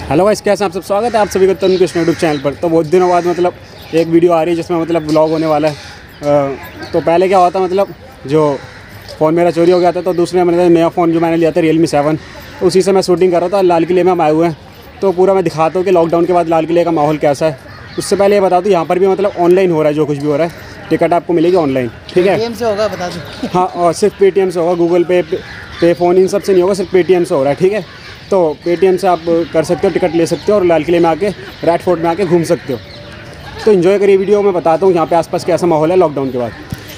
Hello guys, कैसे आप सब? स्वागत है आप सभी का तरुण कृष्ण यूट्यूब चैनल पर। तो बहुत दिनों बाद मतलब एक वीडियो आ रही है जिसमें मतलब व्लॉग होने वाला है। तो पहले क्या हुआ था, मतलब जो फ़ोन मेरा चोरी हो गया था, तो दूसरे मतलब नया फ़ोन जो मैंने लिया था Realme 7, तो उसी से मैं शूटिंग कर रहा था। लाल किले में हम आए हुए हैं, तो पूरा मैं दिखाता हूँ कि लॉकडाउन के बाद लाल किले का माहौल कैसा है। उससे पहले ये बता दूँ, यहाँ पर भी मतलब ऑनलाइन हो रहा है, जो कुछ भी हो रहा है टिकट आपको मिलेगी ऑनलाइन, ठीक है? पेटीएम से होगा, बता दूँ। हाँ, और सिर्फ पेटीएम से होगा, गूगल पे फ़ोन इन सब से नहीं होगा, सिर्फ पेटीएम से हो रहा है, ठीक है? तो पेटीएम से आप कर सकते हो, टिकट ले सकते हो और लाल किले में आके रेड फोर्ट में आके घूम सकते हो। तो इन्जॉय करिए वीडियो। मैं बताता हूँ यहाँ पे आसपास कैसा माहौल है लॉकडाउन के बाद।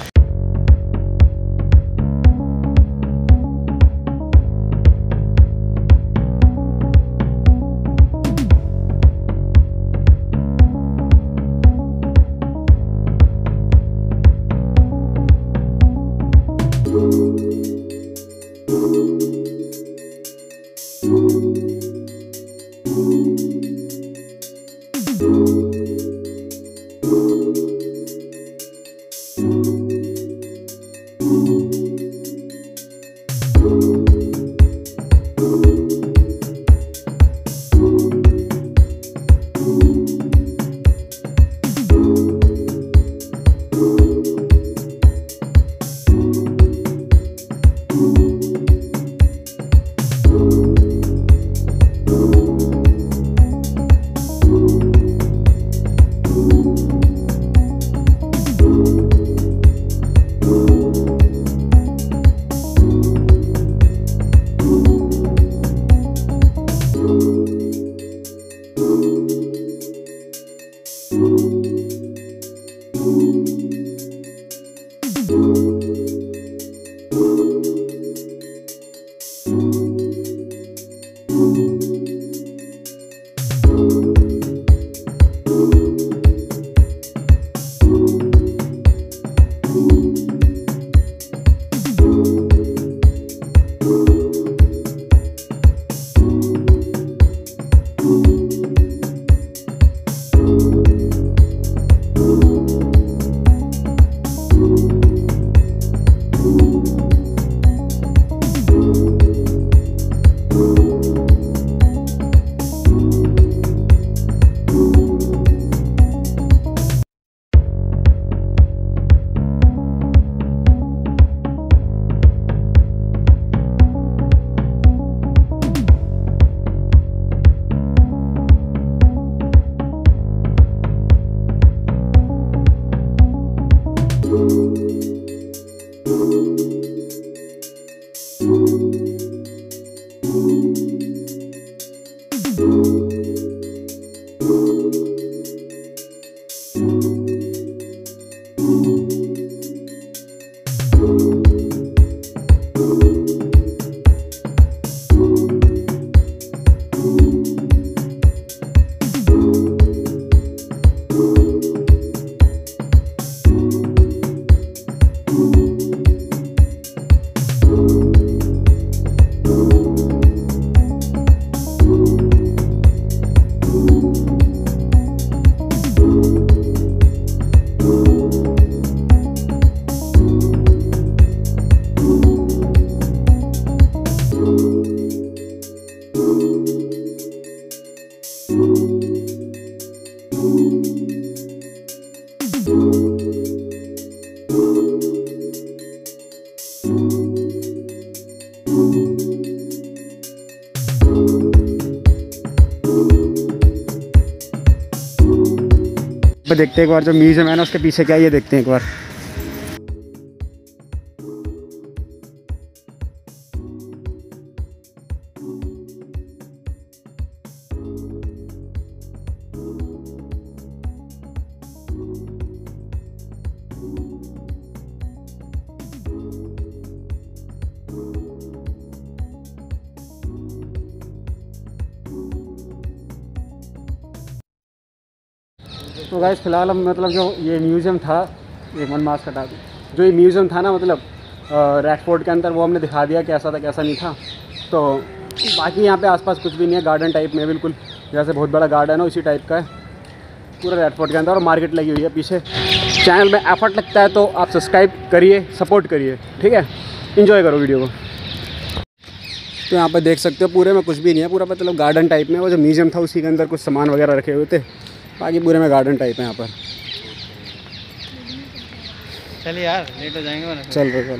देखते हैं एक बार जो म्यूजियम है ना, उसके पीछे क्या है ये देखते हैं एक बार। तो गाइस फिलहाल हम मतलब जो ये म्यूज़ियम था, एक मन मास्क हटा दूँ, जो ये म्यूज़ियम था ना मतलब रेड फोर्ट के अंदर, वो हमने दिखा दिया कैसा था कैसा नहीं था। तो बाकी यहाँ पे आसपास कुछ भी नहीं है, गार्डन टाइप में, बिल्कुल जैसे बहुत बड़ा गार्डन है उसी टाइप का है पूरा रेड फोर्ट के अंदर, और मार्केट लगी हुई है पीछे। चैनल में एफर्ट लगता है तो आप सब्सक्राइब करिए, सपोर्ट करिए, ठीक है? एंजॉय करो वीडियो को। तो यहाँ पर देख सकते हो पूरे में कुछ भी नहीं है, पूरा मतलब गार्डन टाइप में। वो जो म्यूजियम था उसी के अंदर कुछ सामान वगैरह रखे हुए थे, बाकी पूरे में गार्डन टाइप है यहाँ पर। चलिए यार लेट हो जाएंगे वरना। चल रहे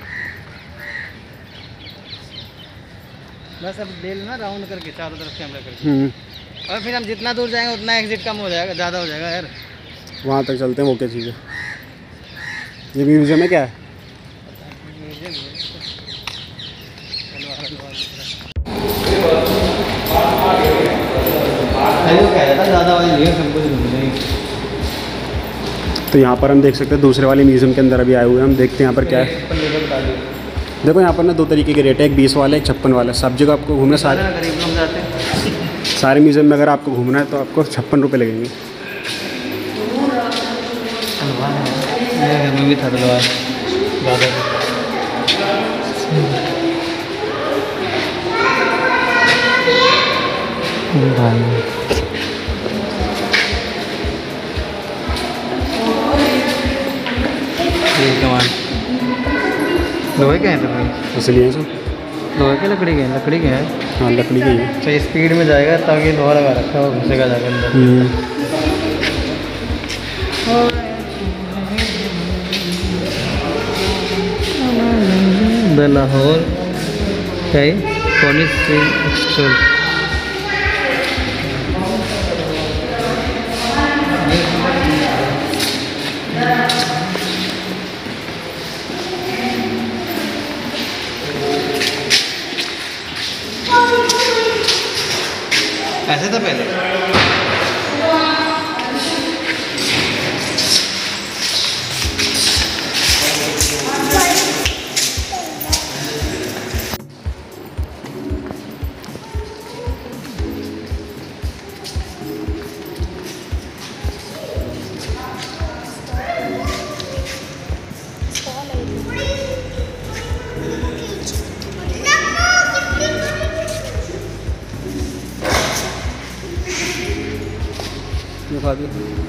बस अब ले लेना राउंड करके चारों तरफ कैमरा करके, और फिर हम जितना दूर जाएंगे उतना एग्जिट कम हो जाएगा, ज़्यादा हो जाएगा यार। वहाँ तक चलते हैं। वो क्या चीज़ है? ये म्यूजियम है क्या है? तो यहाँ पर हम देख सकते हैं दूसरे वाले म्यूजियम के अंदर अभी आए हुए हैं। हम देखते हैं यहाँ पर क्या है। देखो यहाँ पर ना 2 तरीके के रेट है, एक 20 वाला, एक 56 वाला। सब जगह आपको घूमना, सारे म्यूजियम में अगर आपको घूमना है तो आपको 56 रुपये लगेंगे। में भी था लोहे के हैं तो इसलिए सब लोहे के लकड़ी के हैं, लकड़ी के हैं। हाँ लकड़ी के ही है। तो स्पीड में जाएगा ताकि लोहा लगा रखा है, वो घुसेगा जाकर अंदर। The Lahore polish extol. ऐसे था पहले। दिखा दिया।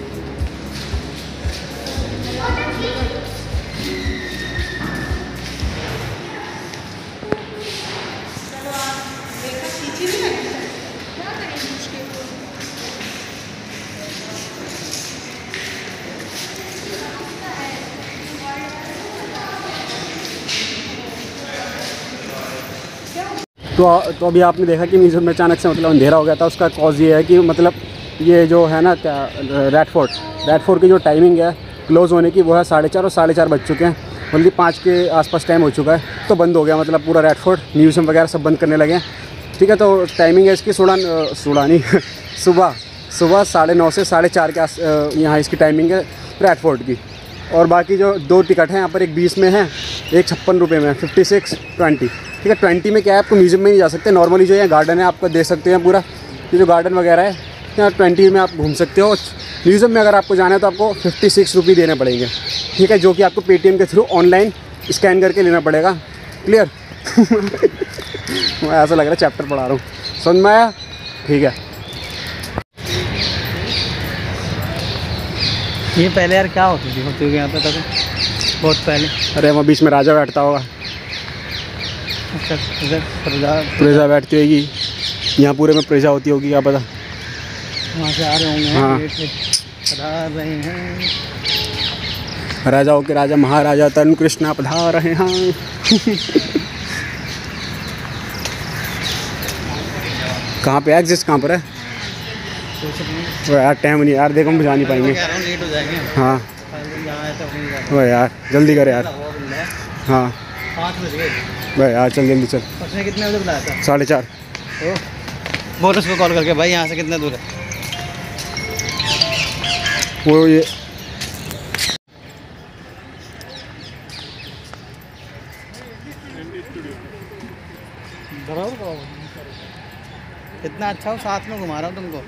तो अभी आपने देखा कि म्यूजियम में अचानक से मतलब अंधेरा हो गया था। उसका कॉज ये है कि मतलब ये जो है ना क्या रेड फोर्ट की जो टाइमिंग है क्लोज़ होने की वो है 4:30, और 4:30 बज चुके हैं। जल्दी 5 के आसपास टाइम हो चुका है, तो बंद हो गया मतलब पूरा रेड फोर्ट, म्यूजियम वगैरह सब बंद करने लगे हैं। ठीक है, तो टाइमिंग है इसकी सुबह 9:30 से 4:30 के आस यहाँ इसकी टाइमिंग है रेड फोर्ट की। और बाकी जो 2 टिकट हैं यहाँ पर, एक 20 में है, एक 56 रुपये में, 56, 20। ठीक है, 20 में क्या है, आपको म्यूजियम में नहीं जा सकते। नॉर्मली जो है गार्डन है आपको देख सकते हैं पूरा, ये जो गार्डन वगैरह है यहाँ 20 में आप घूम सकते हो। म्यूज़ियम में अगर आपको जाना है तो आपको 56 रुपये देने पड़ेंगे। ठीक है, जो कि आपको पेटीएम के थ्रू ऑनलाइन स्कैन करके लेना पड़ेगा। क्लियर? मैं ऐसा लग रहा है चैप्टर पढ़ा रहा हूँ, समझ में आया? ठीक है। ये पहले यार क्या होती थी यहाँ पे तक बहुत पहले? अरे वहाँ बीच में राजा बैठता होगा। अच्छा, प्रजा बैठती होगी यहाँ, पूरे में प्रजा होती होगी, क्या पता। वहाँ से आ रहे होंगे। हाँ, पधार रहे हैं राजाओं के राजा महाराजा तरुण कृष्णा पधार रहे हैं। कहाँ पे एग्जिस्ट कहाँ पर है? वो यार टाइम नहीं यार, देखो हम जा नहीं पाएंगे। लेट हो जाएंगे। हाँ वो यार जल्दी कर यार। हाँ 5 बज गए भाई यार, चल जल्दी चल। उसने कितने बजे बुलाया था? 4:30। बोल उसको कॉल करके भाई यहाँ से कितना दूर है वो। ये इतना अच्छा हो, साथ में घुमा रहा हूँ तुमको।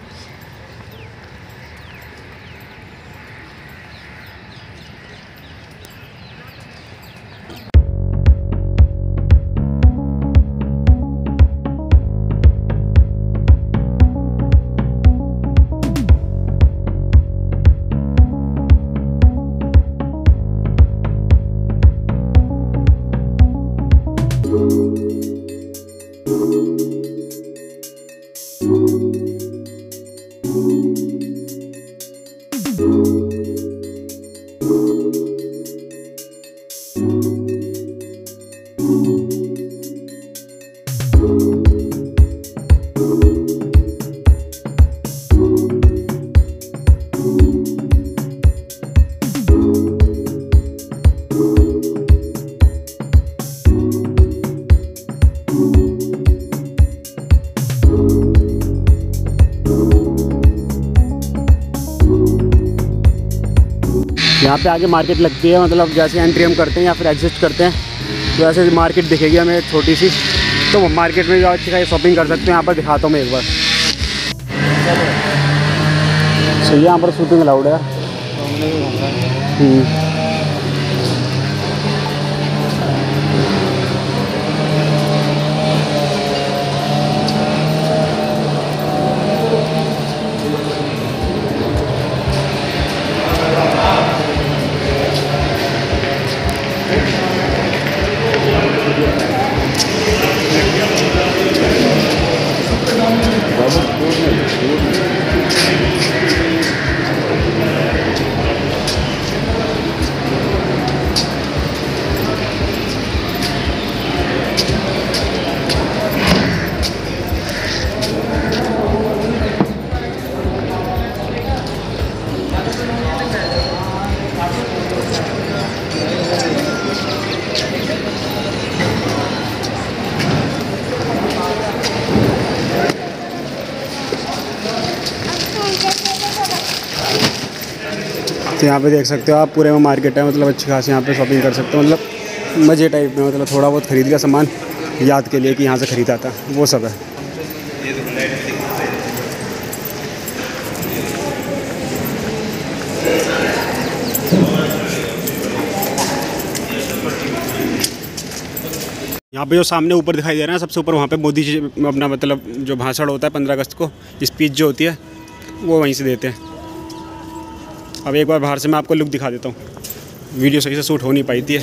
यहाँ पे आगे मार्केट लगती है, मतलब जैसे एंट्री हम करते हैं या फिर एग्जिट करते हैं तो ऐसे मार्केट दिखेगी हमें छोटी सी, तो वो मार्केट में जो अच्छी खासी शॉपिंग कर सकते हैं। यहाँ पर दिखाता हूँ मैं एक बार। सही है, यहाँ पर शूटिंग अलाउड है। तो यहाँ पे देख सकते हो आप, पूरे में मार्केट है, मतलब अच्छी खासी यहाँ पे शॉपिंग कर सकते हो, मतलब मज़े टाइप में, मतलब थोड़ा बहुत ख़रीद लिया सामान याद के लिए कि यहाँ से ख़रीदा था, वो सब है। यहाँ पे जो सामने ऊपर दिखाई दे रहा है सबसे ऊपर, वहाँ पे मोदी जी अपना मतलब जो भाषण होता है 15 अगस्त को, स्पीच जो होती है वो वहीं से देते हैं। अब एक बार बाहर से मैं आपको लुक दिखा देता हूँ, वीडियो सही से शूट हो नहीं पाई थी।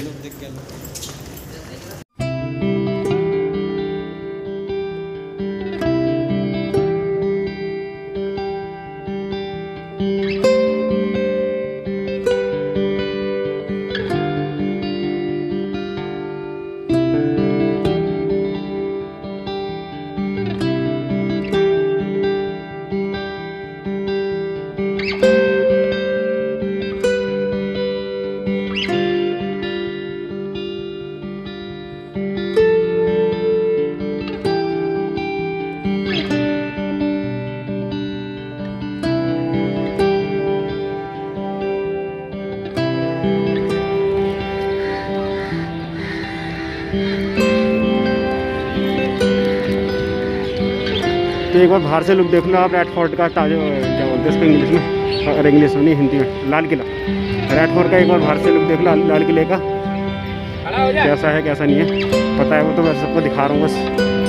तो एक बार बाहर से लुक देख लो आप रेड फोर्ट का, ताजा क्या बोलते हैं इसको इंग्लिश में, और इंग्लिश में नहीं हिंदी में, लाल किला। रेड फोर्ट का एक बार बाहर से लुक देख लो लाल किले का, कैसा है कैसा नहीं है पता है, वो तो मैं सबको दिखा रहा हूँ बस।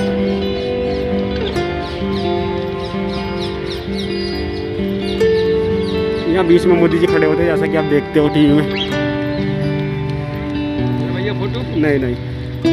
यहाँ बीच में मोदी जी खड़े होते हैं जैसा कि आप देखते हो टीवी में। भैया फोटो नहीं नहीं।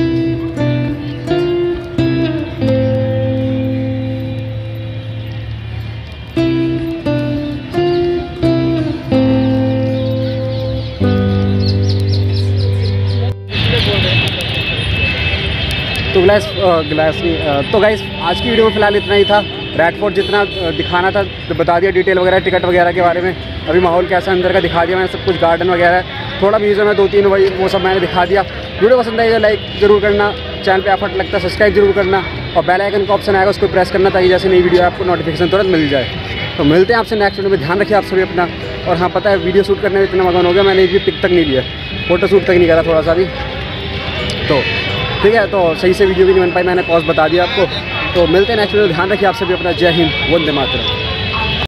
तो गाइस आज की वीडियो में फ़िलहाल इतना ही था। रेड फोर्ट जितना दिखाना था तो बता दिया, डिटेल वगैरह टिकट वगैरह के बारे में। अभी माहौल कैसा अंदर का दिखा दिया मैंने सब कुछ, गार्डन वगैरह थोड़ा म्यूजियम है 2-3 वही वो सब मैंने दिखा दिया। वीडियो पसंद आएगा लाइक ज़रूर करना, चैनल पे एफर्ट लगता है सब्सक्राइब जरूर करना, और बेल आइकन का ऑप्शन आएगा उसको प्रेस करना ताकि जैसे नई वीडियो आपको नोटिफिकेशन तुरंत मिल जाए। तो मिलते हैं आपसे नेक्स्ट वीडियो में, ध्यान रखिए आप सभी अपना। और हाँ पता है वीडियो शूट करने में इतना मगन हो गया मैंने एक भी पिक तक नहीं लिया, फोटो शूट तक नहीं करा थोड़ा सा भी। तो ठीक है, तो सही से वीडियो भी नहीं बन पाई, मैंने पॉज बता दिया आपको। तो मिलते हैं नेक्स्ट वीडियो, ध्यान रखिए आप सभी अपना। जय हिंद, वंदे मातरम।